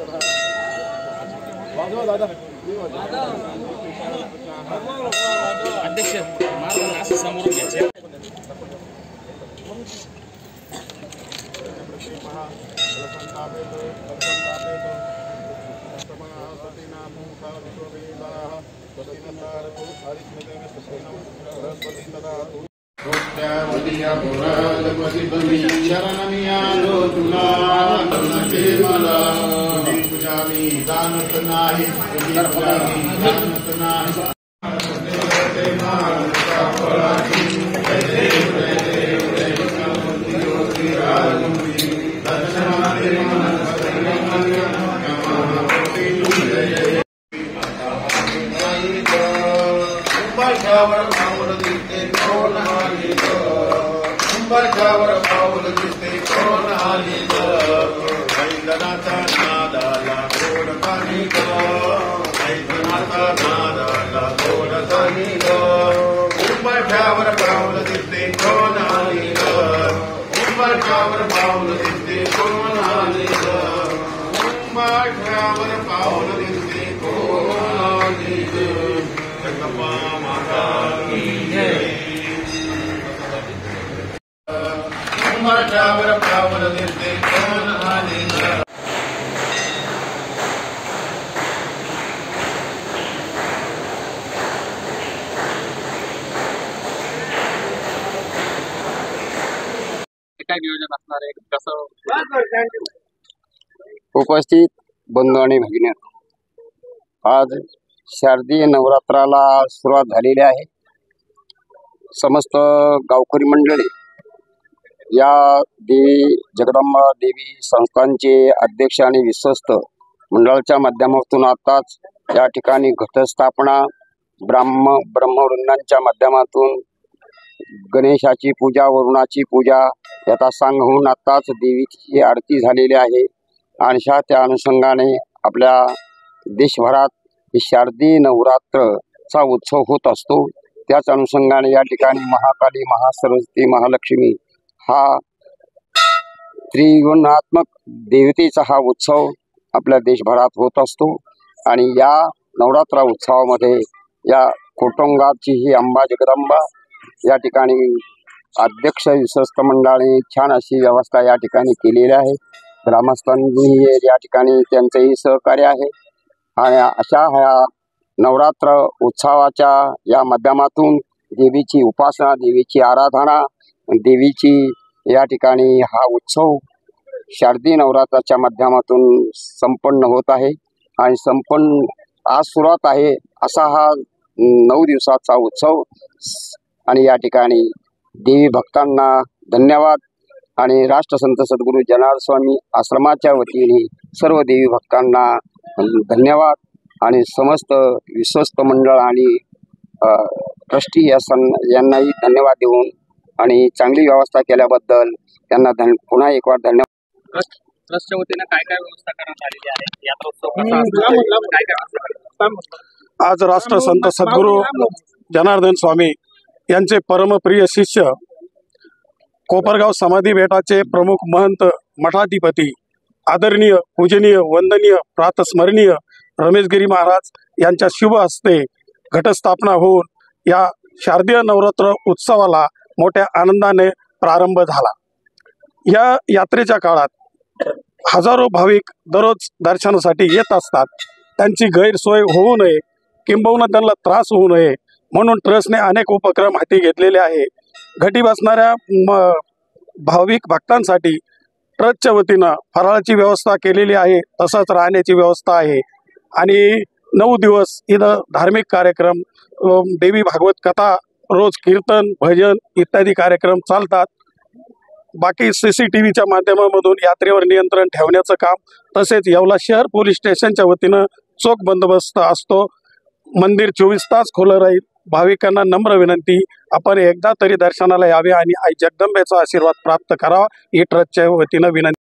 अध्यक्ष असं समोरून घ्यायचे उपस्थित बंधू आणि भगिनी, आज शारदीय नवरात्राला सुरुवात झालेली आहे। समस्त गावकरी मंडळी या देवी जगदंबा देवी संस्थांचे अध्यक्ष आणि विश्वस्त मंडळाच्या माध्यमातून आताच या ठिकाणी घटस्थापना ब्रह्मवृंदांच्या माध्यमातून गणेशाची पूजा, वरुणाची पूजा याचा सांग होऊन आताच देवीची आरती झालेली आहे। आणि त्या अनुषंगाने आपल्या देशभरात शारदीय नवरात्रचा उत्सव होत असतो। त्याच अनुषंगाने या ठिकाणी महाकाली, महासरस्वती, महालक्ष्मी हा त्रिगुणात्मक देवतेचा हा उत्सव आपल्या देशभरात होत असतो। आणि या नवरात्र उत्सवामध्ये या कोटोंगाची ही अंबा जगदंबा या ठिकाणी अध्यक्ष विश्वस्त मंडळाने छान अशी व्यवस्था या ठिकाणी केलेली आहे। ग्रामस्थांनी या ठिकाणी त्यांचेही सहकार्य आहे। आणि अशा ह्या नवरात्र उत्सवाच्या या माध्यमातून देवीची उपासना, देवीची आराधना, देवीची या ठिकाणी हा उत्सव शारदीय नवरात्राच्या माध्यमातून संपन्न होत आहे। आणि संपन्न आज सुरुवात आहे असा हा 9 दिवसाचा उत्सव। आणि या ठिकाणी देवी भक्तांना धन्यवाद आणि राष्ट्रसंत सद्गुरू जनार्दन स्वामी आश्रमाच्या वतीने सर्व देवी भक्तांना धन्यवाद आणि समस्त विश्वस्त मंडळ आणि ट्रस्टी यांनाही धन्यवाद देऊन आणि चांगली व्यवस्था केल्याबद्दल त्यांना पुन्हा एक बार धन्यवाद। ट्रस्टच्या वतीने काय काय व्यवस्था करण्यात आलेली आहे? यात्रा उत्सव काय काय? आज राष्ट्रसंत सद्गुरू जनार्दन स्वामी यांचे परमप्रिय शिष्य कोपरगाव समाधी बेटाचे प्रमुख महंत मठाधिपती आदरणीय, पूजनीय, वंदनीय, प्रातस्मरणीय रमेशगिरी महाराज यांच्या शुभ हस्ते घटस्थापना होऊन या शारदीय नवरात्र उत्सवाला मोठ्या आनंदाने प्रारंभ झाला। या यात्रेच्या काळात हजारो भाविक दररोज दर्शनासाठी येत असतात। त्यांची गैरसोय होऊ नये किंबहुना त्यांना त्रास होऊ नये म्हणून ट्रस्टने अनेक उपक्रम हाती घेतलेले आहे। घटी बसणाऱ्या भाविक भक्तांसाठी ट्रस्टच्या वतीनं फराळाची व्यवस्था केलेली आहे, तसंच राहण्याची व्यवस्था आहे। आणि 9 दिवस इथं धार्मिक कार्यक्रम, देवी भागवत कथा, रोज कीर्तन, भजन इत्यादी कार्यक्रम चालतात। बाकी CCTVच्या माध्यमामधून यात्रेवर नियंत्रण ठेवण्याचं काम, तसेच येवला शहर पोलीस स्टेशनच्या वतीनं चोख बंदोबस्त असतो। मंदिर 24 तास खुलं राहील। भाविकांना नम्र विनंती, आपण एकदा तरी दर्शनाला यावे आणि आई जगदंबेचा आशीर्वाद प्राप्त करावा ही ट्रस्टच्या वतीनं विनंती।